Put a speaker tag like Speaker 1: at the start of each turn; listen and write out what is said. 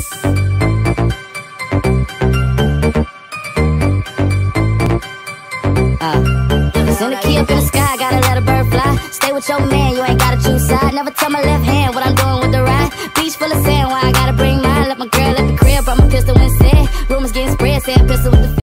Speaker 1: Send a key up in the sky, gotta let a bird fly. Stay with your man, you ain't gotta choose side. Never tell my left hand what I'm doing with the right. Beach full of sand, why I gotta bring mine? Let my girl at the crib, brought my pistol and said rumors getting spread, said pistol with the